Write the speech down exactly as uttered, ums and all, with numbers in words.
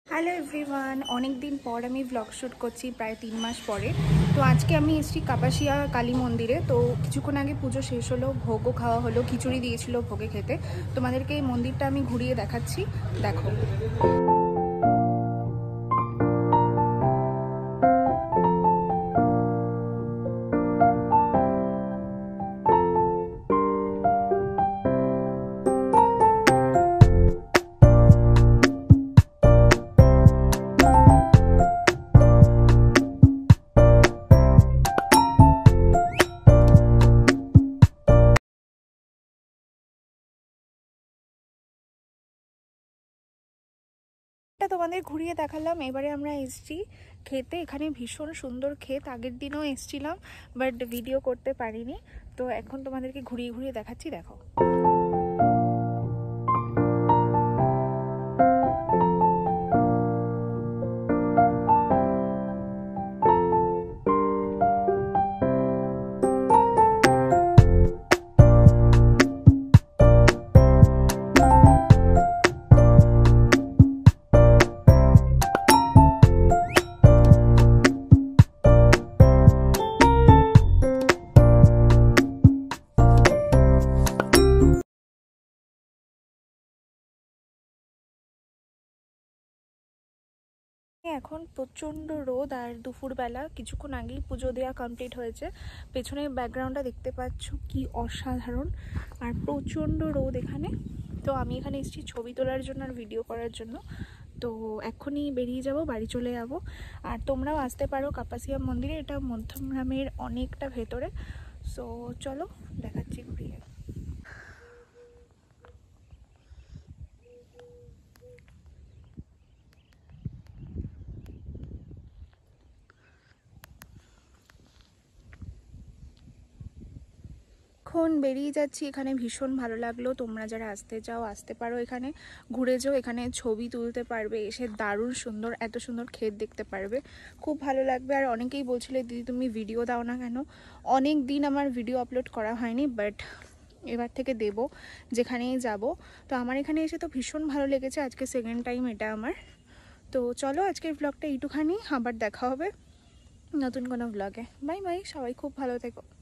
Hello everyone, অনেক দিন পর আমি ব্লগ শ্যুট করছি, প্রায় তিন মাস পরে। তো আজকে আমি এসেছি কাপাসিয়া কালী মন্দিরে। তো কিছুক্ষণ আগে পুজো শেষ হলো, ভোগও খাওয়া হলো, খিচুড়ি দিয়েছিল ভোগে খেতে। তোমাদেরকে এই মন্দিরটা আমি ঘুরিয়ে দেখাচ্ছি, দেখো। তোমাদের ঘুরিয়ে দেখালাম। এবারে আমরা এসেছি খেতে। এখানে ভীষণ সুন্দর ক্ষেত, আগের দিনও এসেছিলাম বাট ভিডিও করতে পারিনি। তো এখন তোমাদেরকে ঘুরিয়ে ঘুরিয়ে দেখাচ্ছি, দেখো। এখন প্রচণ্ড রোদ, আর দুপুরবেলা কিছুক্ষণ আগেই পুজো দেওয়া কমপ্লিট হয়েছে। পেছনে ব্যাকগ্রাউন্ডটা দেখতে পাচ্ছ কি অসাধারণ, আর প্রচণ্ড রোদ এখানে। তো আমি এখানে এসেছি ছবি তোলার জন্য আর ভিডিও করার জন্য। তো এখনই বেরিয়ে যাব, বাড়ি চলে যাব। আর তোমরাও আসতে পারো কাপাসিয়া মন্দিরে, এটা মধ্যমগ্রামের অনেকটা ভেতরে। সো চলো দেখাচ্ছি ঘুরিয়ে। এখন বেরিয়ে যাচ্ছি, এখানে ভীষণ ভালো লাগলো। তোমরা যারা আসতে চাও আসতে পারো, এখানে ঘুরে যাও, এখানে ছবি তুলতে পারবে, এসে দারুণ সুন্দর, এত সুন্দর ক্ষেত দেখতে পারবে, খুব ভালো লাগবে। আর অনেকেই বলছিলে দিদি তুমি ভিডিও দাও না কেন। অনেক দিন আমার ভিডিও আপলোড করা হয়নি, বাট এবার থেকে দেব যেখানেই যাব। তো আমার এখানে এসে তো ভীষণ ভালো লেগেছে, আজকে সেকেন্ড টাইম এটা আমার। তো চলো আজকের ব্লগটা এইটুখানি, আবার দেখা হবে নতুন কোনো ব্লগে। বাই বাই, সবাই খুব ভালো থেকো।